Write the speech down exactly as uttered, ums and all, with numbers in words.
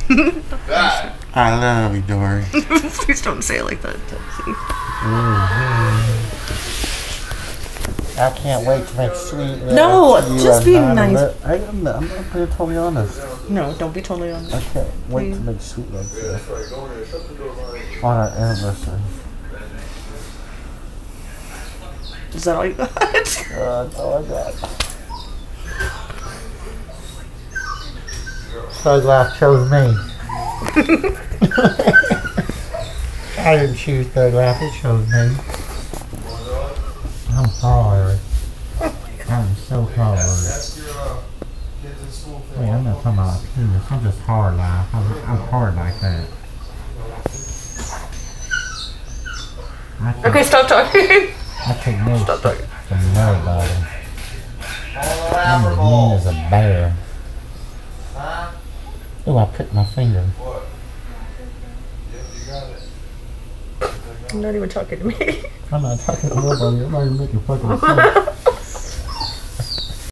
I love you, Dory. Please don't say it like that. Mm-hmm. I can't wait to make sweet love. No, to you just be and nice. I, I'm, I'm not being totally honest. No, don't be totally honest. I can't wait to make sweet love to you on our anniversary. Is that all you got? Uh, that's all I got. So glad chose me. I didn't choose Third Laugh, it chose me. I'm hard. I'm so hard. Wait, I'm not talking about penis. I'm just hard laugh. I'm, I'm hard like that. Okay, stop talking. I take no Stop talking. from nobody. I'm as mean as a bear. Oh, I pricked my finger. You're not even talking to me. I'm not talking to nobody. I'm not even making fucking sense.